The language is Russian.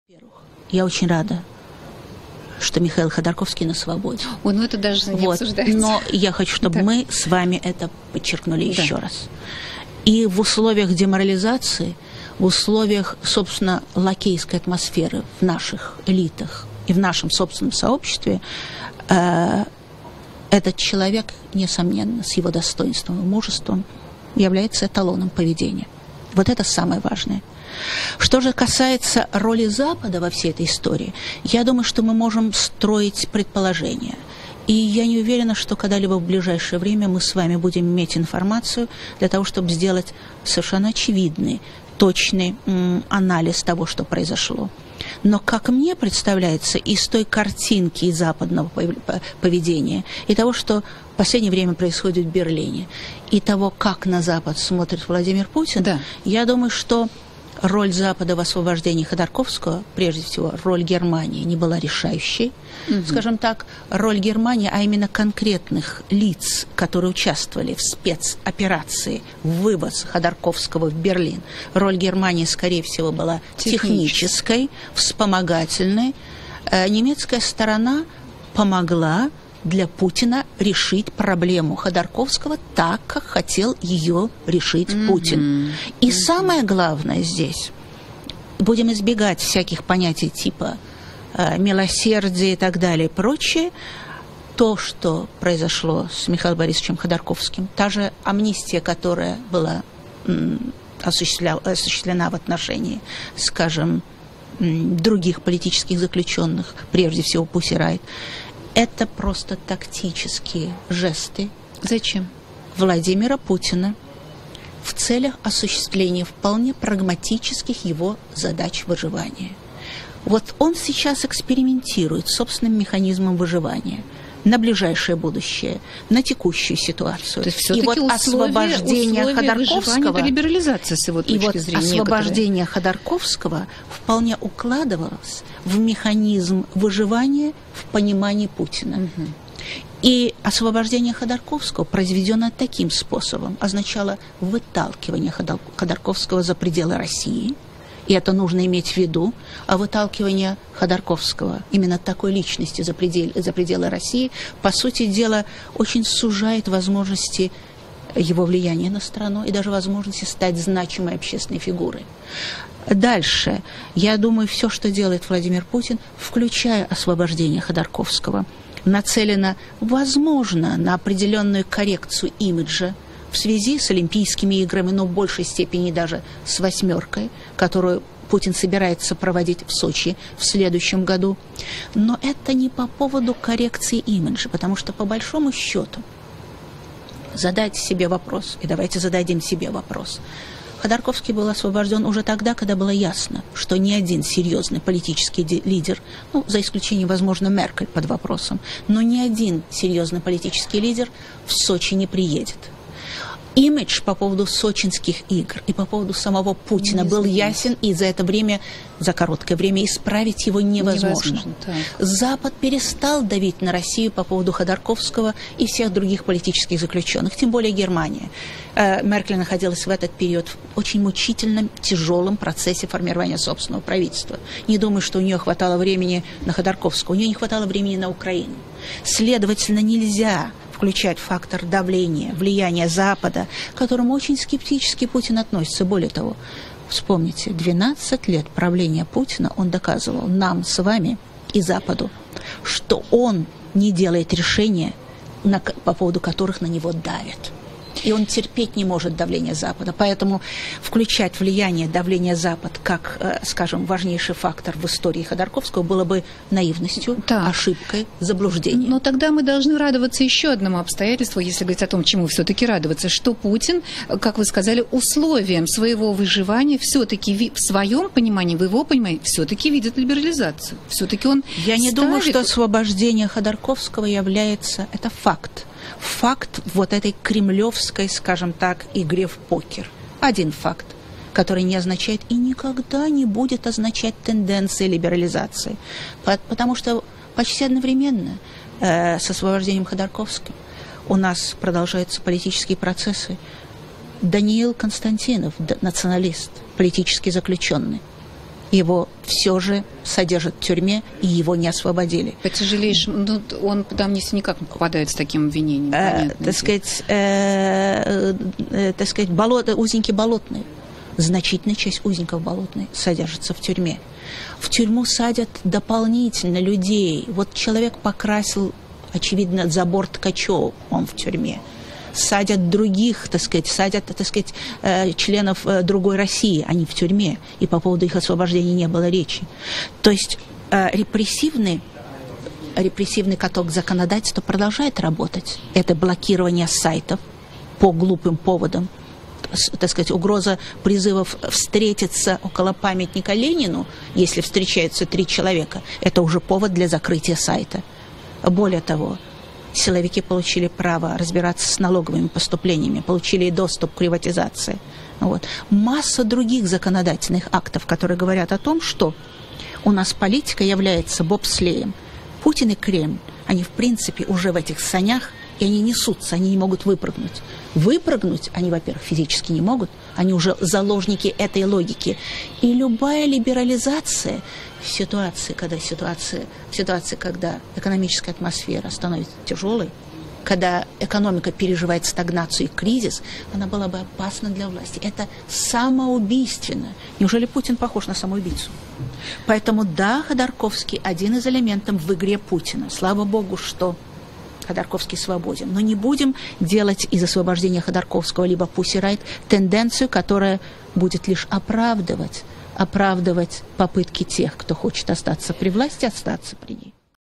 Во-первых, я очень рада, что Михаил Ходорковский на свободе. Ой, ну это даже не обсуждается. Но я хочу, чтобы мы с вами это подчеркнули еще раз. И в условиях деморализации, в условиях, собственно, лакейской атмосферы в наших элитах и в нашем собственном сообществе, этот человек, несомненно, с его достоинством и мужеством является эталоном поведения. Вот это самое важное. Что же касается роли Запада во всей этой истории, я думаю, что мы можем строить предположения. И я не уверена, что когда-либо в ближайшее время мы с вами будем иметь информацию для того, чтобы сделать совершенно очевидный, точный анализ того, что произошло. Но, как мне представляется, из той картинки и западного поведения, и того, что в последнее время происходит в Берлине, и того, как на Запад смотрит Владимир Путин, я думаю, что роль Запада в освобождении Ходорковского, прежде всего, роль Германии не была решающей. Скажем так, роль Германии, а именно конкретных лиц, которые участвовали в спецоперации в вывоз Ходорковского в Берлин, роль Германии, скорее всего, была технической, вспомогательной. Немецкая сторона помогла для Путина решить проблему Ходорковского так, как хотел ее решить Путин. И самое главное здесь, будем избегать всяких понятий типа милосердия и так далее и прочее, то, что произошло с Михаилом Борисовичем Ходорковским, та же амнистия, которая была осуществлена в отношении, скажем, других политических заключенных, прежде всего Пусси Райт, это просто тактические жесты. Зачем? Владимира Путина в целях осуществления вполне прагматических его задач выживания. Вот он сейчас экспериментирует с собственным механизмом выживания на ближайшее будущее, на текущую ситуацию. То есть все-таки освобождение Ходорковского, это либерализация с его точки зрения. Освобождение Ходорковского вполне укладывалось в механизм выживания в понимании Путина. И освобождение Ходорковского, произведенное таким способом, означало выталкивание Ходорковского за пределы России. И это нужно иметь в виду, а выталкивание Ходорковского, именно такой личности за пределы России, по сути дела, очень сужает возможности его влияния на страну и даже возможности стать значимой общественной фигурой. Дальше, я думаю, все, что делает Владимир Путин, включая освобождение Ходорковского, нацелено, возможно, на определенную коррекцию имиджа в связи с Олимпийскими играми, но в большей степени даже с «восьмеркой», которую Путин собирается проводить в Сочи в следующем году. Но это не по поводу коррекции имиджа, потому что, по большому счету, задайте себе вопрос, и давайте зададим себе вопрос. Ходорковский был освобожден уже тогда, когда было ясно, что ни один серьезный политический лидер, за исключением, возможно, Меркель под вопросом, но ни один серьезный политический лидер в Сочи не приедет. Имидж по поводу сочинских игр и по поводу самого Путина был ясен, и за это время, за короткое время, исправить его невозможно. Запад перестал давить на Россию по поводу Ходорковского и всех других политических заключенных, тем более Германия. Меркель находилась в этот период в очень мучительном, тяжелом процессе формирования собственного правительства. Не думаю, что у нее хватало времени на Ходорковского, у нее не хватало времени на Украину. Следовательно, нельзя включать фактор давления, влияния Запада, к которому очень скептически Путин относится. Более того, вспомните, 12 лет правления Путина он доказывал нам с вами и Западу, что он не делает решения, по поводу которых на него давят. И он терпеть не может давление Запада. Поэтому включать влияние, давление Запада как, скажем, важнейший фактор в истории Ходорковского было бы наивностью, ошибкой, заблуждением. Но тогда мы должны радоваться еще одному обстоятельству, если говорить о том, чему все-таки радоваться, что Путин, как вы сказали, условием своего выживания все-таки в своем понимании, в его понимании, все-таки видит либерализацию. Все-таки он Я не думаю, что освобождение Ходорковского является... Это факт. Факт вот этой кремлевской, скажем так, игре в покер. Один факт, который не означает и никогда не будет означать тенденции либерализации. Потому что почти одновременно с освобождением Ходорковского у нас продолжаются политические процессы. Даниил Константинов, националист, политический заключенный, его все же содержат в тюрьме, и его не освободили. Потяжелейшим, ну, он там никак не попадает с таким обвинением. Так сказать, узники болотные. Значительная часть узников болотной содержится в тюрьме. В тюрьму садят дополнительно людей. Вот человек покрасил, очевидно, забор Ткачева, он в тюрьме. Садят других, членов другой России, они в тюрьме, и по поводу их освобождения не было речи. То есть репрессивный каток законодательства продолжает работать. Это блокирование сайтов по глупым поводам, угроза призывов встретиться около памятника Ленину, если встречаются 3 человека, это уже повод для закрытия сайта. Более того, силовики получили право разбираться с налоговыми поступлениями, получили доступ к приватизации. Вот. Масса других законодательных актов, которые говорят о том, что у нас политика является бобслеем. Путин и Кремль, они в принципе уже в этих санях, и они несутся, они не могут выпрыгнуть. Выпрыгнуть они, во-первых, физически не могут, они уже заложники этой логики. И любая либерализация в ситуации, когда экономическая атмосфера становится тяжелой, когда экономика переживает стагнацию и кризис, она была бы опасна для власти. Это самоубийственно. Неужели Путин похож на самоубийцу? Поэтому да, Ходорковский один из элементов в игре Путина. Слава Богу, что Ходорковский свободен. Но не будем делать из освобождения Ходорковского либо Pussy Riot тенденцию, которая будет лишь оправдывать попытки тех, кто хочет остаться при власти, остаться при ней.